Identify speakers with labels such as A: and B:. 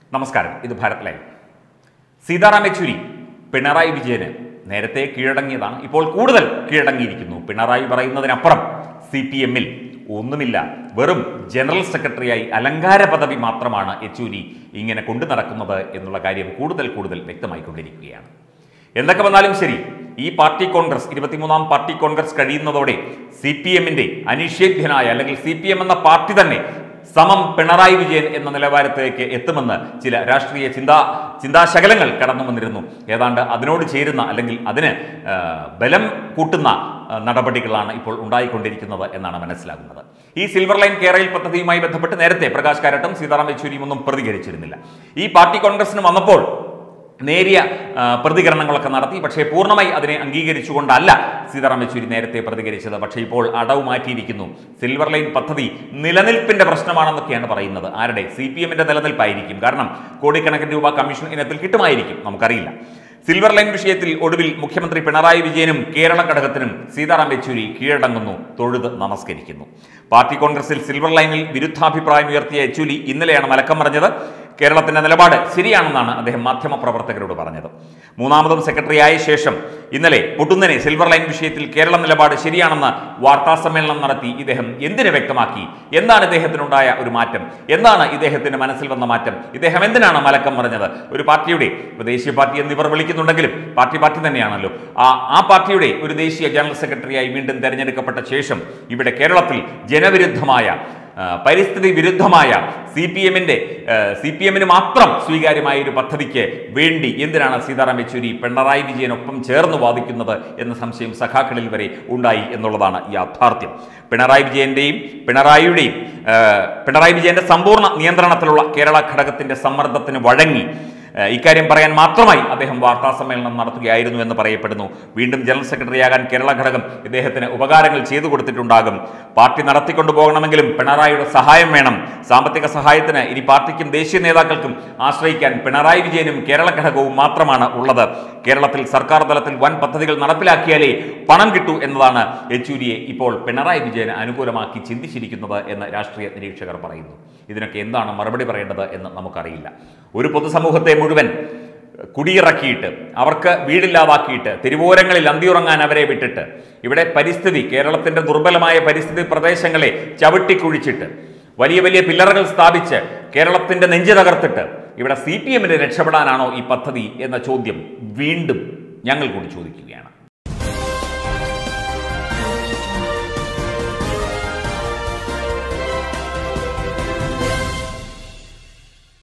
A: നമസ്കാരം, ഇത് ഭാരത് ലൈവ്. സീതാറാം യെച്ചൂരി പിണറായി വിജയന് നേരത്തെ കീഴടങ്ങിയതാണ്, ഇപ്പോൾ കൂടുതൽ കീഴടങ്ങിയിരിക്കുന്നു. പിണറായി പറയുന്നതിനപ്പുറം CPM-ൽ ഒന്നുമില്ല, വെറും ജനറൽ സെക്രട്ടറിയായി അലങ്കാര പദവി മാത്രമാണ് യെച്ചൂരി ഇങ്ങനെ കൊണ്ടു നടക്കുന്നത് എന്നുള്ള കാര്യം കൂടുതൽ വ്യക്തമായിക്കൊണ്ടിരിക്കുകയാണ്. എന്തൊക്കെ വന്നാലും ശരി, ഈ പാർട്ടി കോൺഗ്രസ് 23ാം പാർട്ടി കോൺഗ്രസ് കഴിയുന്നതോടെ CPM-ന്റെ അനിഷേധ്യനായ അല്ലെങ്കിൽ CPM എന്ന പാർട്ടി തന്നെ സമം പിണറായി വിജയൻ എന്ന നിലവാരത്തിലേക്ക് എത്തുമെന്ന് ചില രാഷ്ട്രീയ ചിന്താശകലങ്ങൾ കടന്നു വന്നിരുന്നു. ഏതാണ്ട് അതിനോട് ചേരുന്ന അല്ലെങ്കിൽ അതിന് ബലം കൂട്ടുന്ന നടപടികളാണ് ഇപ്പോൾ ഉണ്ടായിക്കൊണ്ടിരിക്കുന്നത് എന്നാണ് മനസ്സിലാകുന്നത്. ഈ സിൽവർ ലൈൻ കേരയിൽ പദ്ധതിയുമായി ബന്ധപ്പെട്ട് നേരത്തെ പ്രകാശ് കാരാട്ടും സീതാറാം യെച്ചൂരിയും ഒന്നും പ്രതികരിച്ചിരുന്നില്ല. ഈ പാർട്ടി കോൺഗ്രസിന് വന്നപ്പോൾ നേരിയ പ്രതികരണങ്ങളൊക്കെ നടത്തി, പക്ഷേ പൂർണ്ണമായി അതിനെ അംഗീകരിച്ചുകൊണ്ടല്ല സീതാറാം യെച്ചൂരി നേരത്തെ പ്രതികരിച്ചത്. പക്ഷേ ഇപ്പോൾ അടവ് മാറ്റിയിരിക്കുന്നു. സിൽവർ ലൈൻ പദ്ധതി നിലനിൽപ്പിന്റെ പ്രശ്നമാണെന്നൊക്കെയാണ് പറയുന്നത്. ആരുടെ? CPM-ന്റെ നിലനിൽപ്പായിരിക്കും. കാരണം കോടിക്കണക്കിന് രൂപ കമ്മീഷൻ ഇനത്തിൽ കിട്ടുമായിരിക്കും, നമുക്കറിയില്ല. സിൽവർ ലൈൻ വിഷയത്തിൽ ഒടുവിൽ മുഖ്യമന്ത്രി പിണറായി വിജയനും കേരള ഘടകത്തിനും സീതാറാം യെച്ചൂരി കീഴടങ്ങുന്നു, തൊഴുത് നമസ്കരിക്കുന്നു. പാർട്ടി കോൺഗ്രസിൽ സിൽവർ ലൈനിൽ വിരുദ്ധാഭിപ്രായം ഉയർത്തിയ യെച്ചൂരി ഇന്നലെയാണ് മലക്കം പറഞ്ഞത്. കേരളത്തിന്റെ നിലപാട് ശരിയാണെന്നാണ് അദ്ദേഹം മാധ്യമപ്രവർത്തകരോട് പറഞ്ഞത്. മൂന്നാമതും സെക്രട്ടറി ആയ ശേഷം ഇന്നലെ പൊടുന്നനെ സിൽവർ ലൈൻ വിഷയത്തിൽ കേരള നിലപാട് ശരിയാണെന്ന് വാർത്താ സമ്മേളനം നടത്തി ഇദ്ദേഹം എന്തിനു വ്യക്തമാക്കി? എന്താണ് ഇദ്ദേഹത്തിനുണ്ടായ ഒരു മാറ്റം? എന്താണ് ഇദ്ദേഹത്തിന്റെ മനസ്സിൽ വന്ന മാറ്റം? ഇദ്ദേഹം എന്തിനാണ് മലക്കം പറഞ്ഞത്? ഒരു പാർട്ടിയുടെ, ദേശീയ പാർട്ടി എന്ന് ഇവർ വിളിക്കുന്നുണ്ടെങ്കിലും പാർട്ടി തന്നെയാണല്ലോ, ആ പാർട്ടിയുടെ ഒരു ദേശീയ ജനറൽ സെക്രട്ടറിയായി വീണ്ടും തെരഞ്ഞെടുക്കപ്പെട്ട ശേഷം ഇവിടെ കേരളത്തിൽ ജനവിരുദ്ധമായ, പരിസ്ഥിതി വിരുദ്ധമായ CPM-ന് മാത്രം സ്വീകാര്യമായ ഒരു പദ്ധതിക്ക് വേണ്ടി എന്തിനാണ് സീതാറാം യെച്ചൂരി പിണറായി വിജയനൊപ്പം ചേർന്ന് വാദിക്കുന്നത് എന്ന സംശയം സഖാക്കളിൽ വരെ ഉണ്ടായി എന്നുള്ളതാണ് യാഥാർത്ഥ്യം. പിണറായി വിജയന്റെ സമ്പൂർണ്ണ നിയന്ത്രണത്തിലുള്ള കേരള ഘടകത്തിന്റെ സമ്മർദ്ദത്തിന് വഴങ്ങി ഇക്കാര്യം പറയാൻ മാത്രമായി അദ്ദേഹം വാർത്താ സമ്മേളനം നടത്തുകയായിരുന്നു എന്ന് പറയപ്പെടുന്നു. വീണ്ടും ജനറൽ സെക്രട്ടറിയാകാൻ കേരള ഘടകം ഇദ്ദേഹത്തിന് ഉപകാരങ്ങൾ ചെയ്തു കൊടുത്തിട്ടുണ്ടാകും. പാർട്ടി നടത്തിക്കൊണ്ടു പോകണമെങ്കിലും പിണറായിയുടെ സഹായം വേണം. സാമ്പത്തിക സഹായത്തിന് ഇനി പാർട്ടിക്കും ദേശീയ നേതാക്കൾക്കും ആശ്രയിക്കാൻ പിണറായി വിജയനും കേരള ഘടകവും മാത്രമാണ് ഉള്ളത്. കേരളത്തിൽ സർക്കാർ തലത്തിൽ വൻ പദ്ധതികൾ നടപ്പിലാക്കിയാലേ പണം കിട്ടൂ എന്നതാണ് യെച്ചൂരിയെ ഇപ്പോൾ പിണറായി വിജയന് അനുകൂലമാക്കി ചിന്തിച്ചിരിക്കുന്നത് എന്ന് രാഷ്ട്രീയ നിരീക്ഷകർ പറയുന്നു. ഇതിനൊക്കെ എന്താണ് മറുപടി പറയേണ്ടത് എന്ന് നമുക്കറിയില്ല. ഒരു പൊതുസമൂഹത്തെ മുഴുവൻ കുടിയിറക്കിയിട്ട്, അവർക്ക് വീടില്ലാതാക്കിയിട്ട്, തെരുവോരങ്ങളിൽ അന്തിയുറങ്ങാൻ അവരെ വിട്ടിട്ട്, ഇവിടെ കേരളത്തിന്റെ ദുർബലമായ പരിസ്ഥിതി പ്രദേശങ്ങളെ ചവിട്ടിക്കുഴിച്ചിട്ട്, വലിയ പില്ലറുകൾ സ്ഥാപിച്ച് കേരളത്തിന്റെ നെഞ്ച് തകർത്തിട്ട് ഇവിടെ CPM-ന് രക്ഷപ്പെടാനാണോ ഈ പദ്ധതി എന്ന ചോദ്യം വീണ്ടും ഞങ്ങൾ കൂടി ചോദിക്കുകയാണ്.